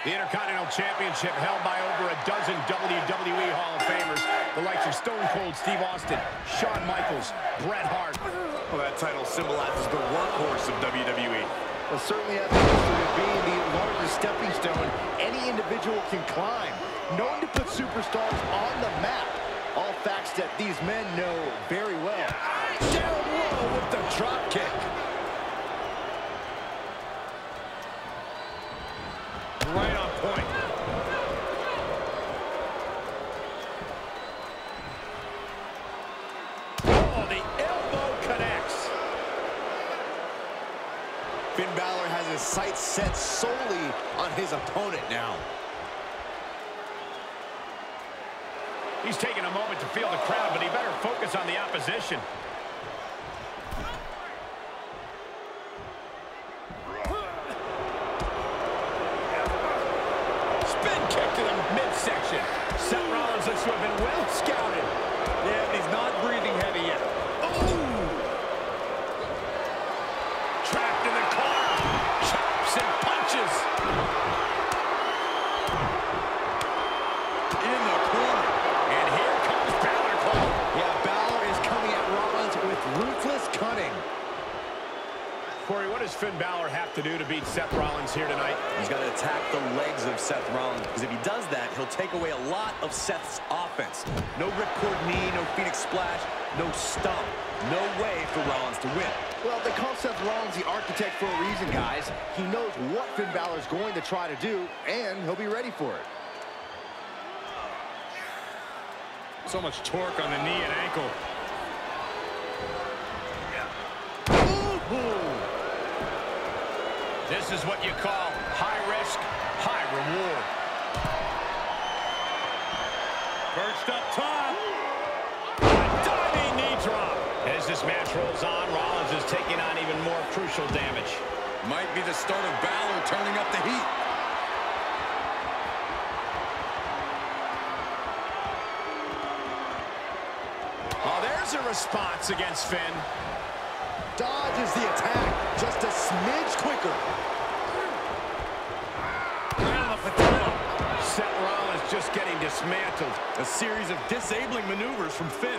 The Intercontinental Championship held by over a dozen WWE Hall of Famers, the likes of Stone Cold Steve Austin, Shawn Michaels, Bret Hart. Well, that title symbolizes the workhorse of WWE. Well, certainly has the history of being the largest stepping stone any individual can climb. Known to put superstars on the map. All facts that these men know very well. Down low with the drop kick. Right on point. Oh, the elbow connects. Finn Balor has his sights set solely on his opponent now. He's taking a moment to feel the crowd, but he better focus on the opposition. Spin kick to the midsection. Seth Rollins looks to have been well scouted. Yeah, but he's not breathing heavy yet. Oh! Trapped in the corner. Chops and punches. In the corner. And here comes Balor Club. Yeah, Balor is coming at Rollins with ruthless cunning. Corey, what does Finn Balor have to do to beat Seth Rollins here tonight? He's got to attack the legs of Seth Rollins, because if he does that, he'll take away a lot of Seth's offense. No ripcord knee, no Phoenix splash, no stomp. No way for Rollins to win. Well, they call Seth Rollins the architect for a reason, guys. He knows what Finn Balor's going to try to do, and he'll be ready for it. So much torque on the knee and ankle. Ooh. This is what you call high risk, high reward. Perched up top. A diving knee drop. As this match rolls on, Rollins is taking on even more crucial damage. Might be the start of Balor turning up the heat. Oh, there's a response against Finn. Dodges the attack just a smidge quicker. Around the patella. Seth Rollins just getting dismantled. A series of disabling maneuvers from Finn.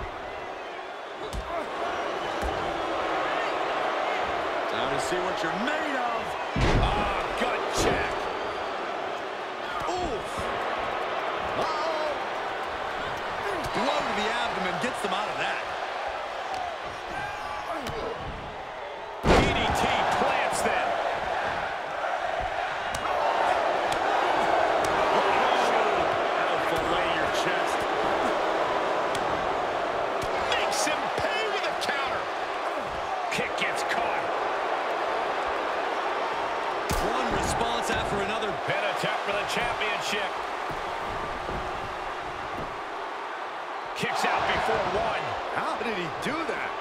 Time to see what you're made of. Ah, gut check. Oof. Uh-oh. Blow to the abdomen gets them out of that. DDT plants them. That'll fillet your chest. Makes him pay with a counter. Kick gets caught. One response after another. Pin attempt for the championship. Kicks out before one. How did he do that?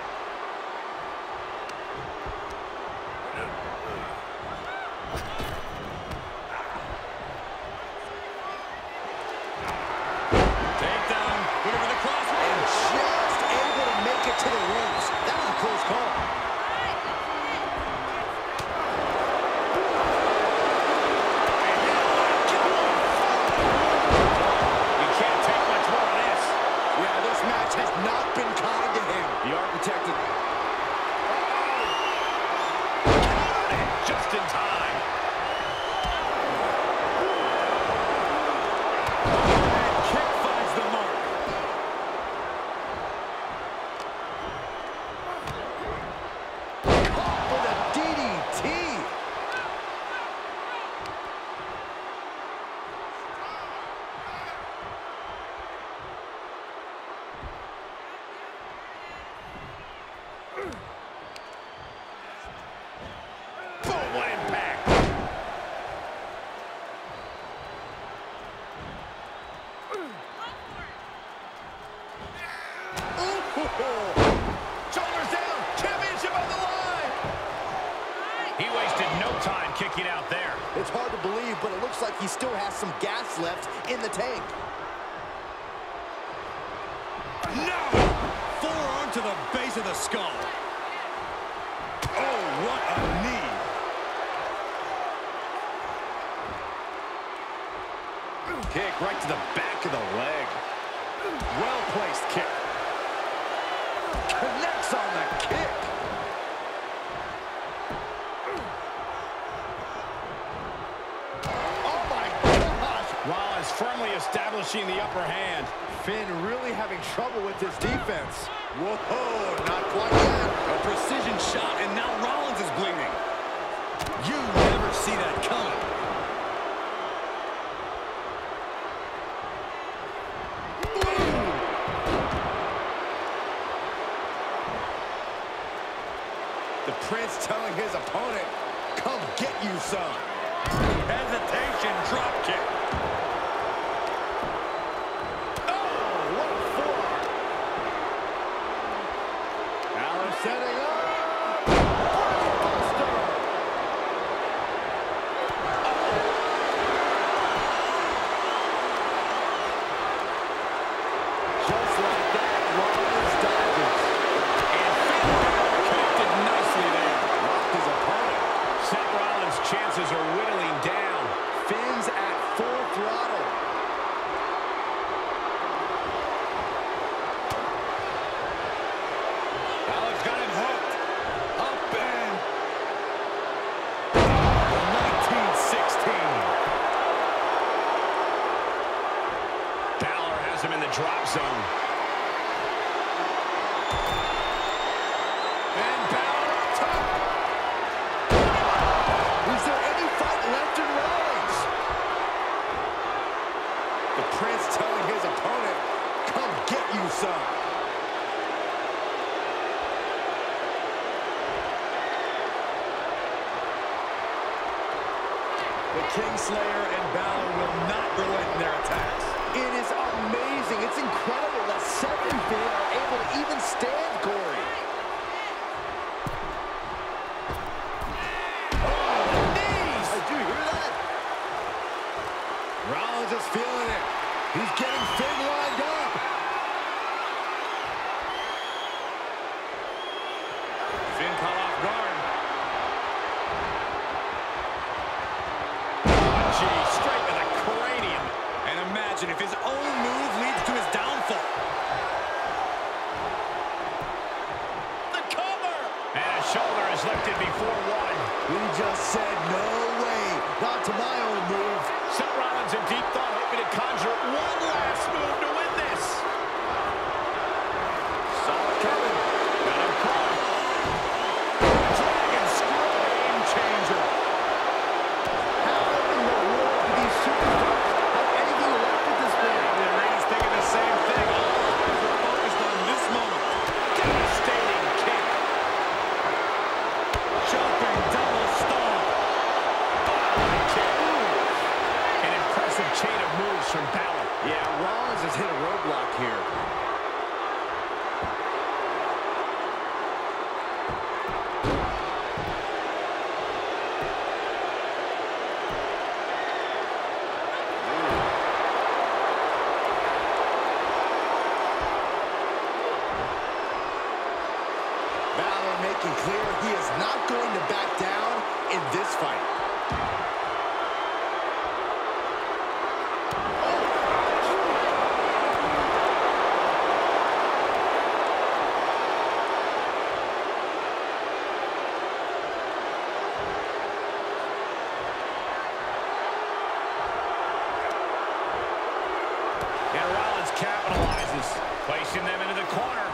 Takedown. Looking for the cross. And just able to make it to the ropes. That was a close call. You can't take much more of this. Yeah, this match has not been kind to him. The architect countered it just in time. And kick finds the mark. Caught with a DDT. Boom, what impact. Shoulders down, championship on the line. He wasted no time kicking out there. It's hard to believe, but it looks like he still has some gas left in the tank. No! Forearm to the base of the skull. Oh, what a knee. Kick right to the back of the leg. Well-placed kick. Connects on the kick. Oh my gosh! Rollins firmly establishing the upper hand. Finn really having trouble with this defense. Whoa, not quite yet. A precision shot, and now Rollins is bleeding. You never see that coming. The Prince telling his opponent, come get you some. Hesitation, drop kick. Oh, what a forearm. Balor setting up. Buster. Just like that, Rollins dodges. And Finn Balor connected nicely there. Rocked his opponent. Seth Rollins' chances are whittling down. Finn's at full throttle. Balor's got him hooked. Up and... 1916. Balor has him in the drop zone. And Balor up top. Is there any fight left in Rollins? The Prince telling his opponent, come get you some. The Kingslayer and Balor will not relent in their attacks. It is amazing. It's incredible that Seth and Finn are able to even stand Corey. Oh, the knees! Did you hear that? Rollins is feeling it. He's getting Finn lined up. Finn caught off guard. Gee, straight to the cranium. And imagine if his own move leads to his downfall. The cover! And a shoulder is lifted before one. We just said no way. Not to my own move. Seth Rollins in deep thought, hoping to conjure one last move to win this. Saw it coming. Got him caught. Dragon screw game changer. How in the world do these superstars have anything left at this point? The arena's thinking the same thing. All eyes are focused on this moment. Devastating kick. Jumping double stomp. Kick. An impressive chain of moves from Balor. Yeah, Rollins has hit a roadblock here. Balor making clear he is not going to back down in this fight. And Rollins capitalizes, placing them into the corner.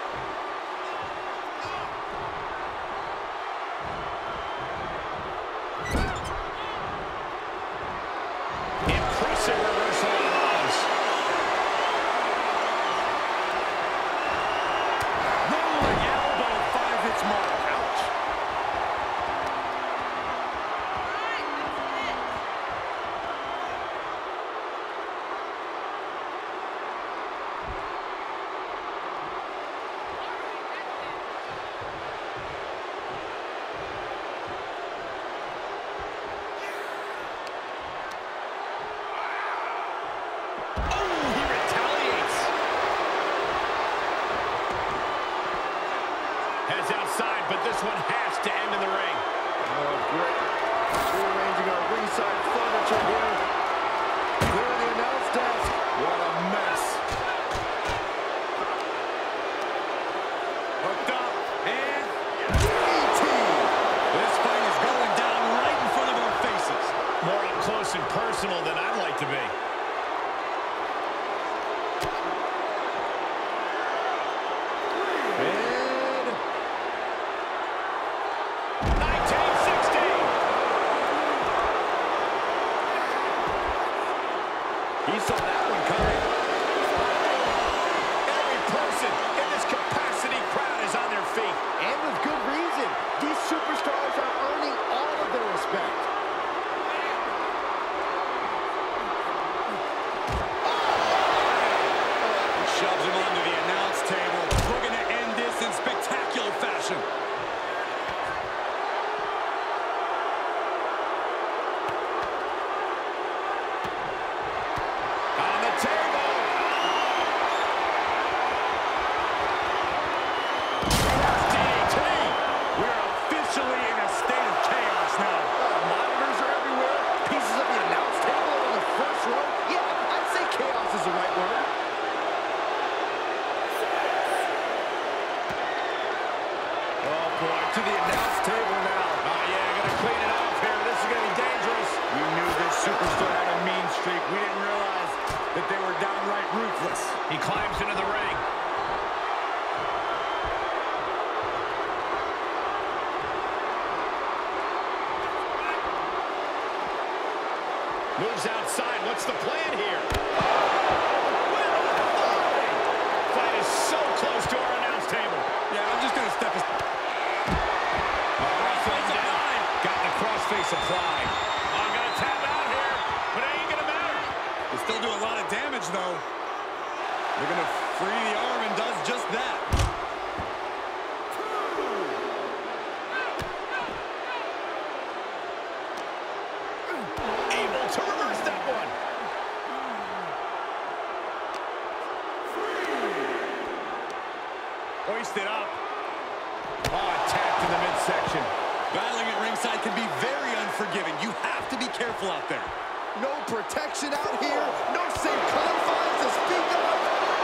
Impressive reversal on Rollins. Rolling elbow finds its mark. Ouch. Heads outside, but this one has to end in the ring. Oh, great. Rearranging our ringside furniture here. Clear the announce DDT. This fight is going down right in front of our faces. More up close and personal than I'd like to be. And 1960. he saw that one coming. Every person in this capacity crowd is on their feet. And with good reason. These superstars are earning all of their respect. Shoves him onto the announce table. We're going to end this in spectacular fashion. On the table. DDT. We're officially in a state of chaos now. Monitors are everywhere. Pieces of the announce table are on the first row. Yeah, I'd say chaos is the right word. Oh, boy, to the announce table now. Oh, yeah, gonna clean it off here. This is gonna be dangerous. We knew this superstar had a mean streak. We didn't realize that they were downright ruthless. He climbs into the ring. Moves outside. What's the plan here? Fight is so close to our announce table. Yeah, I'm just going to step aside. Crossface applied. Got the crossface applied. I'm going to tap out here, but it ain't going to matter. They still do a lot of damage, though. They're going to free the arm and does just that. Able to reverse that one. Hoisted up. Oh, tapped in the midsection. Battling at ringside can be very unforgiving. You have to be careful out there. No protection out here. No safe confines to speak of.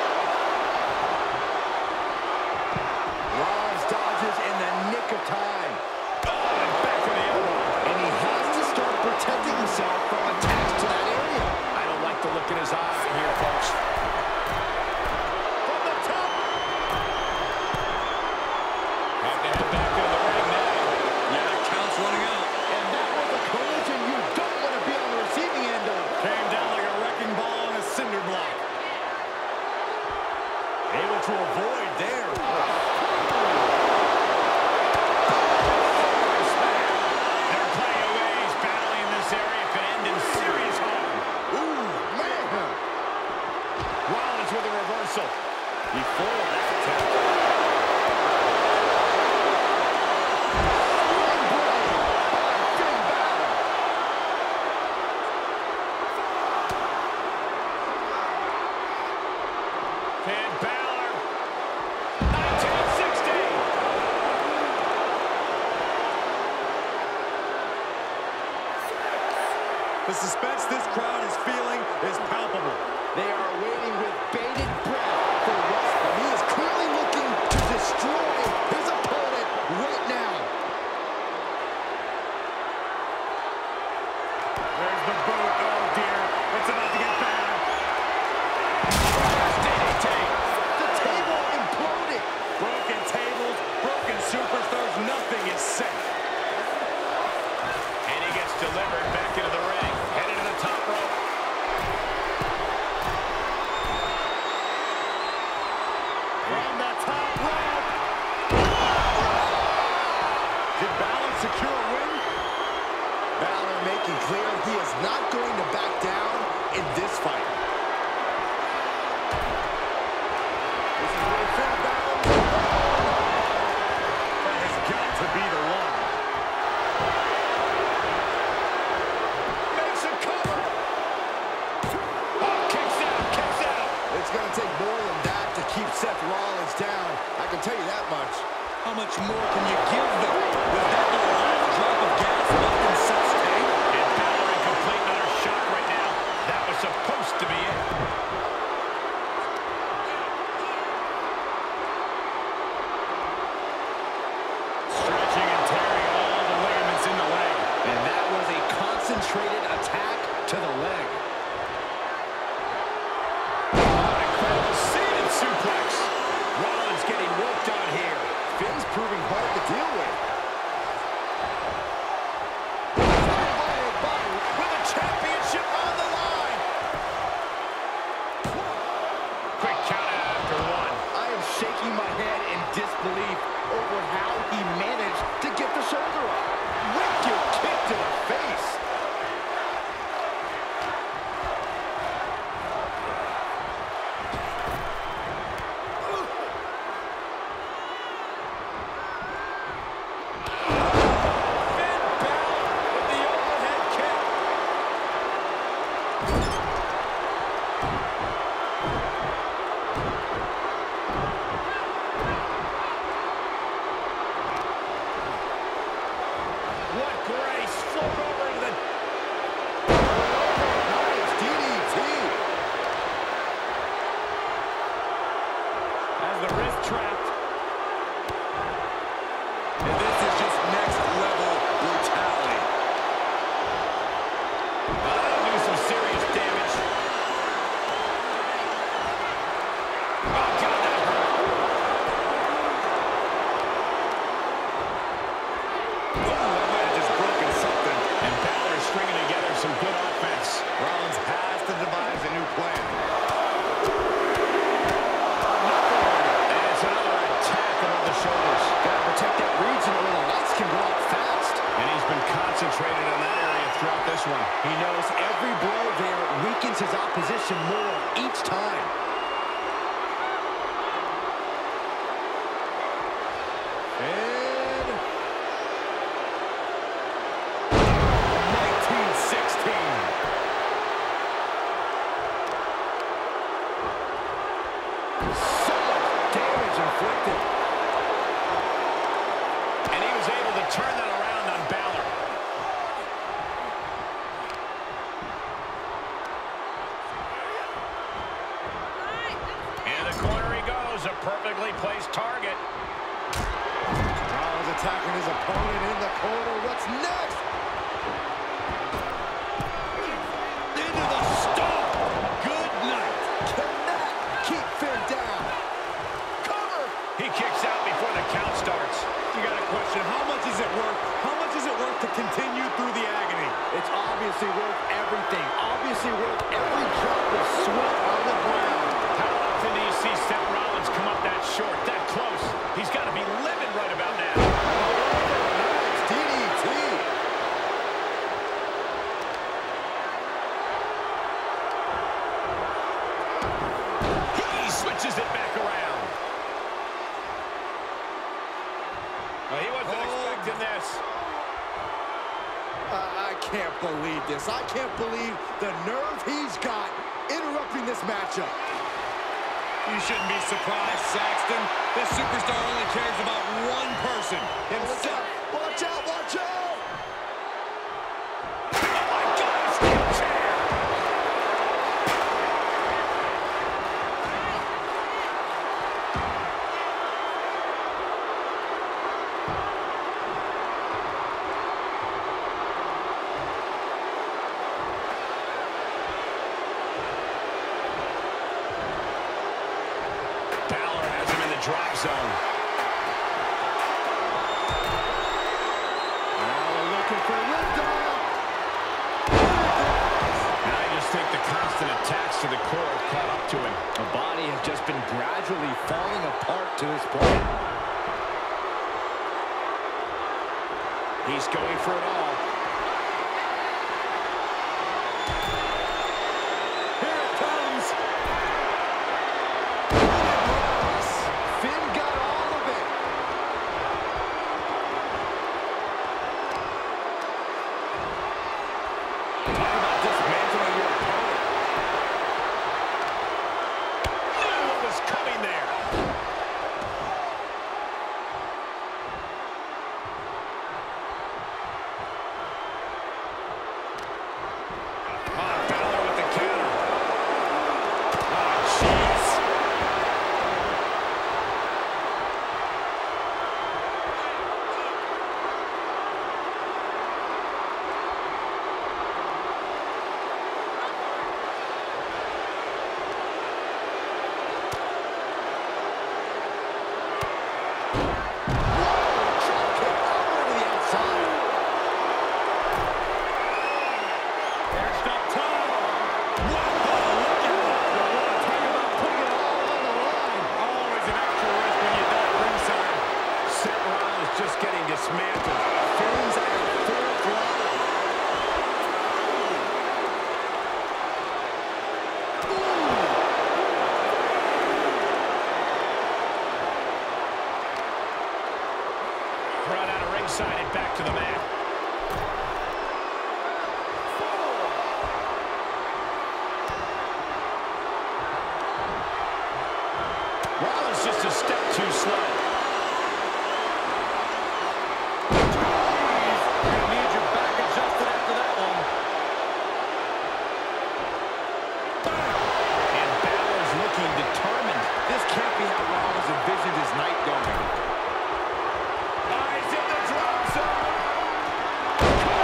Rollins dodges in the nick of time. Oh, and back to the elbow. And he has to start protecting himself from attacks to that area. I don't like the look in his eye here, folks. From the top. Have to head back into the ring now. Yeah, the count's running out. And that was a collision you don't want to be on the receiving end of. Came down like a wrecking ball on a cinder block. Able to avoid there. They're playing away. He's battling in this area. Could end in serious harm. Ooh, man. Rollins with a reversal. He foiled that attack. Swing blade by Finn Balor. Finn Balor. 1960. The suspense this crowd is feeling is palpable. They are waiting with bated breath for what he is clearly looking to destroy his opponent right now. There's the boot. Oh, dear. It's about to get bad. DDT. The table imploded. Broken tables, broken superstars, nothing is safe. And he gets delivered back into the ring. Headed to the top rope. From the top rope. Did Balor secure a win? Balor making clear he is not going to back down in this fight. This is where Finn Balor. That has got to be the one. Makes a cover. Oh, kicks out, kicks out. It's going to take more than that to keep Seth Rollins down. I can tell you that much. How much more can you give them? With that little last drop of gas left in Seth's tank? And Balor in complete utter shock right now. That was supposed to be Oh, that might have just broken something. And Balor is stringing together some good offense. Rollins has to devise a new plan. And it's another attack above the shoulders. Got to protect that region or the lights can go out fast. And he's been concentrated on that area throughout this one. He knows every blow there weakens his opposition more each time. And 1916. so much damage inflicted. And he was able to turn that around on Balor. In the corner he goes, a perfectly placed target. Rollins attacking his opponent in the corner. What's next? Into the stomp. Good night. Cannot keep Finn down. Cover. He kicks out before the count starts. You got a question. How much is it worth? How much is it worth to continue through the agony? It's obviously worth everything. Obviously worth every drop of sweat on the ground. How often do you see Seth Rollins come up that short, that close? He's got to be livid right about now. Nice DDT. He switches it back around. Well, he wasn't expecting this. I can't believe this. I can't believe the nerve he's got interrupting this matchup. You shouldn't be surprised, Saxton. This superstar only cares about one person, himself. Watch out, watch out! Oh, my God, steel chair. Balor has him in the drop zone. Looking for liftoff. And I just think the constant attacks to the core have caught up to him. The body has just been gradually falling apart to this point. He's going for it all. Here it comes. Finn got all of it. Talk about dismantling your opponent. Knew what was coming there. Balor with the counter. Oh, jeez. Drop kick all the way to the outside. First up top. Whoa, look at that. Talk about putting it all on the line. Always an extra risk when you die ringside. Seth Rollins just getting dismantled. Finn's at full throttle. Brought out of ringside and back to the mat. Rollins just a step too slow. You're gonna need your back adjusted after that one. And Balor's looking determined. This can't be how Rollins envisioned his night going. Eyes in the drop zone.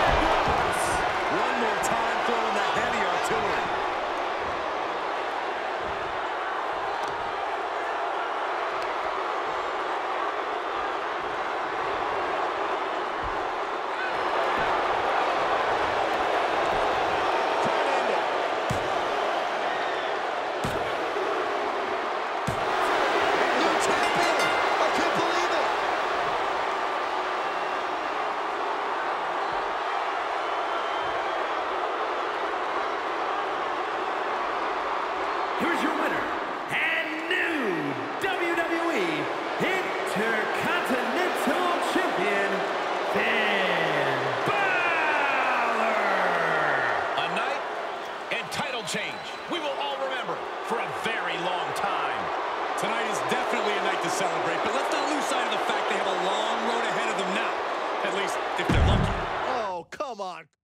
here's your winner, and new WWE Intercontinental Champion, Finn Balor. A night and title change we will all remember for a very long time. Tonight is definitely a night to celebrate, but let's not lose sight of the fact they have a long road ahead of them now. At least, if they're lucky. Oh, come on.